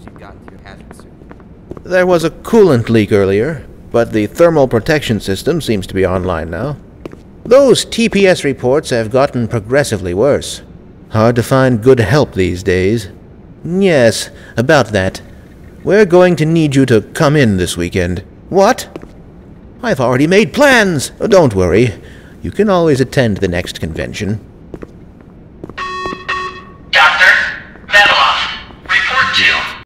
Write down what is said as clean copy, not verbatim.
you've gotten to your hazard suit. There was a coolant leak earlier, but the thermal protection system seems to be online now. Those TPS reports have gotten progressively worse. Hard to find good help these days. Yes, about that. We're going to need you to come in this weekend. What? I've already made plans! Don't worry. You can always attend the next convention.